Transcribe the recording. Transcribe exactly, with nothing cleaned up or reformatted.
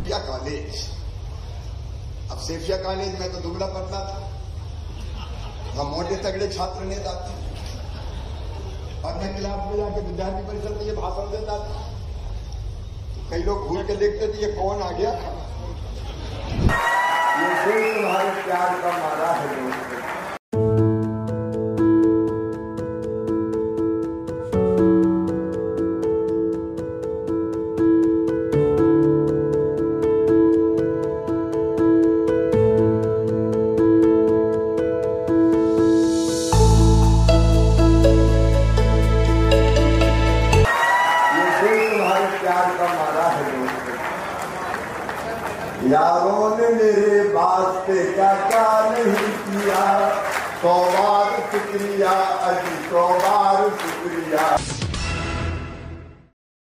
Saifia college. अब Saifia college में तो दुबला पतला था, हम मोटे तगड़े छात्र नेता थे और मैं क्लास में जाके विद्यार्थी परिषद में ये भाषण देता था। तो कई लोग घूर के देखते थे ये कौन आ गया। ये देश तुम्हारे प्यार का मारा है दोस्त। यारों ने मेरे वास्ते क्या क्या नहीं किया, सौ बार शुक्रिया अजी सौ बार शुक्रिया।